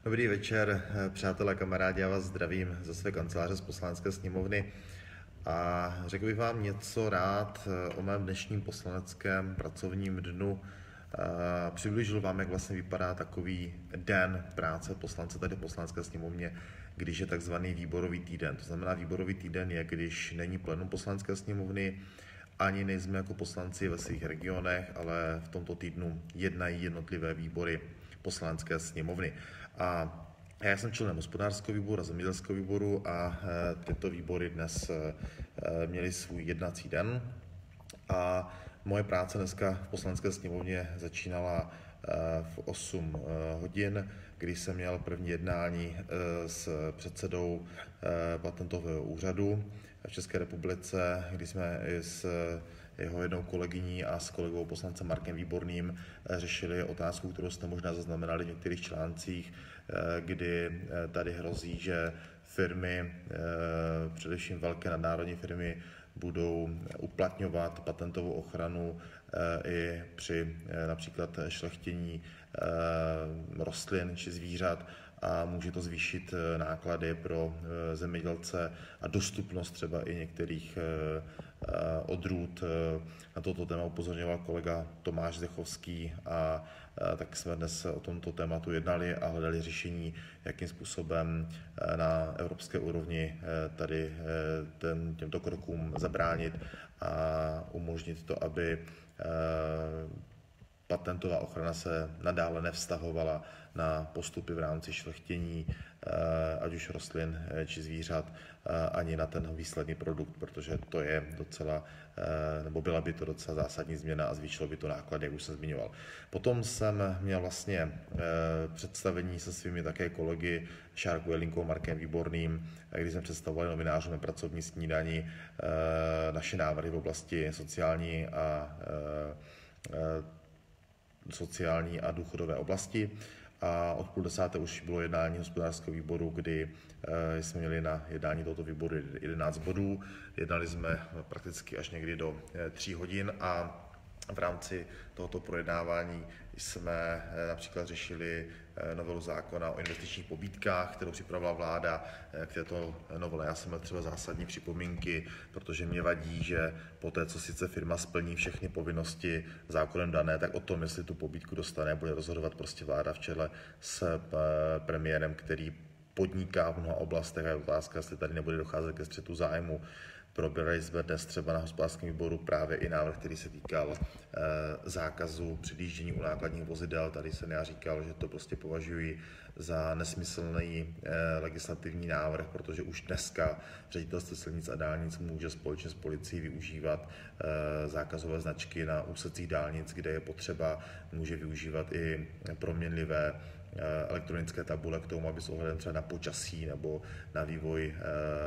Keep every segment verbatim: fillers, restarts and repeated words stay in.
Dobrý večer, přátelé, kamarádi, já vás zdravím ze své kanceláře z Poslanecké sněmovny a řekl bych vám něco rád o mém dnešním poslaneckém pracovním dnu. Přiblížil vám, jak vlastně vypadá takový den práce poslance tady v Poslanecké sněmovně, když je takzvaný výborový týden. To znamená, výborový týden je, když není plénum Poslanecké sněmovny, ani nejsme jako poslanci ve svých regionech, ale v tomto týdnu jednají jednotlivé výbory Poslanecké sněmovny. A já jsem členem hospodářského výboru a zemědělského výboru a tyto výbory dnes měly svůj jednací den. A moje práce dneska v Poslanecké sněmovně začínala v osm hodin, kdy jsem měl první jednání s předsedou patentového úřadu v České republice, kdy jsme s jeho jednou kolegyní a s kolegou poslancem Markem Výborným řešili otázku, kterou jste možná zaznamenali v některých článcích, kdy tady hrozí, že firmy, především velké nadnárodní firmy, budou uplatňovat patentovou ochranu i při například šlechtění rostlin či zvířat a může to zvýšit náklady pro zemědělce a dostupnost třeba i některých odrůd. Na toto téma upozorňoval kolega Tomáš Zdechovský a tak jsme dnes o tomto tématu jednali a hledali řešení, jakým způsobem na evropské úrovni tady ten, těmto krokům zabránit a umožnit to, aby patentová ochrana se nadále nevztahovala na postupy v rámci šlechtění, ať už rostlin či zvířat, ani na ten výsledný produkt, protože to je docela, nebo byla by to docela zásadní změna a zvýšilo by to náklady, jak už jsem zmiňoval. Potom jsem měl vlastně představení se svými také kolegy Šárkou Jelinkou, Markem Výborným, kdy jsme představovali novinářům na pracovní snídani naše návrhy v oblasti sociální a sociální a důchodové oblasti. A od půl desáté už bylo jednání hospodářského výboru, kdy jsme měli na jednání tohoto výboru jedenáct bodů. Jednali jsme prakticky až někdy do tří hodin a v rámci tohoto projednávání jsme například řešili novelu zákona o investičních pobídkách, kterou připravila vláda k této novele. Já jsem měl třeba zásadní připomínky, protože mě vadí, že po té, co sice firma splní všechny povinnosti zákonem dané, tak o tom, jestli tu pobídku dostane, bude rozhodovat prostě vláda v čele s premiérem, který podniká v mnoha oblastech a je otázka, jestli tady nebude docházet ke střetu zájmu. Probrali jsme dnes třeba na hospodářském výboru právě i návrh, který se týkal e, zákazu předjíždění u nákladních vozidel. Tady jsem já říkal, že to prostě považuji za nesmyslný e, legislativní návrh, protože už dneska Ředitelství silnic a dálnic může společně s policií využívat e, zákazové značky na úsecích dálnic, kde je potřeba, může využívat i proměnlivé elektronické tabule k tomu, aby s ohledem třeba na počasí nebo na vývoj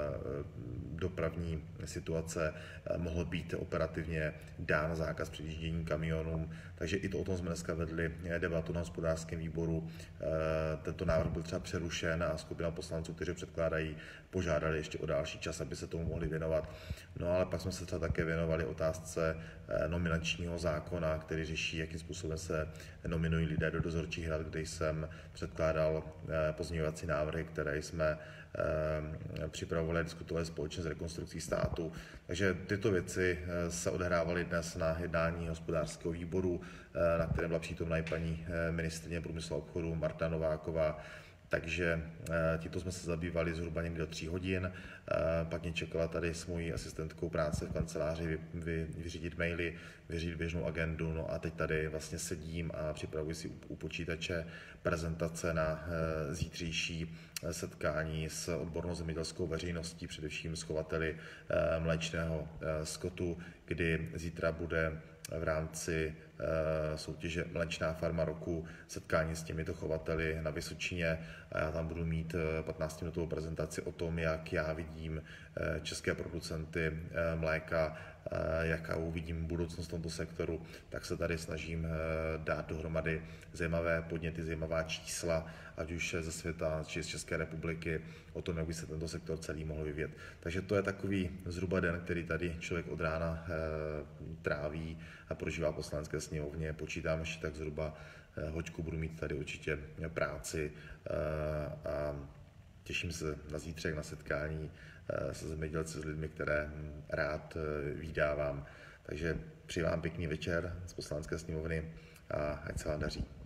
dopravní situace mohl být operativně dán zákaz předjíždění kamionům. Takže i to o tom jsme dneska vedli debatu na hospodářském výboru. Tento návrh byl třeba přerušen a skupina poslanců, kteří předkládají, požádali ještě o další čas, aby se tomu mohli věnovat. No ale pak jsme se třeba také věnovali otázce nominačního zákona, který řeší, jakým způsobem se nominují lidé do dozorčích rad, kde jsem předkládal pozměňovací návrhy, které jsme připravovali a diskutovali společně s Rekonstrukcí státu. Takže tyto věci se odehrávaly dnes na jednání hospodářského výboru, na kterém byla přítomna i paní ministryně průmyslu a obchodu Marta Nováková. Takže tímto jsme se zabývali zhruba někdy do tří hodin. Pak mě čekala tady s mojí asistentkou práce v kanceláři vy, vy, vyřídit maily, vyřídit běžnou agendu. No a teď tady vlastně sedím a připravuji si u počítače prezentace na zítřejší setkání s odbornou zemědělskou veřejností, především s chovateli mléčného skotu, kdy zítra bude v rámci soutěže Mléčná farma roku setkání s těmito chovateli na Vysočině a já tam budu mít patnáctiminutovou prezentaci o tom, jak já vidím české producenty mléka, jakou vidím budoucnost v tomto sektoru, tak se tady snažím dát dohromady zajímavé podněty, zajímavá čísla, ať už ze světa či z České republiky, o tom, jak by se tento sektor celý mohl vyvíjet. Takže to je takový zhruba den, který tady člověk od rána tráví a prožívá v Poslanecké sněmovně. Počítám ještě tak zhruba hoďku, budu mít tady určitě práci a těším se na zítřek, na setkání se zemědělci, s lidmi, které rád vídávám. Takže přeji vám pěkný večer z Poslanecké sněmovny a ať se vám daří.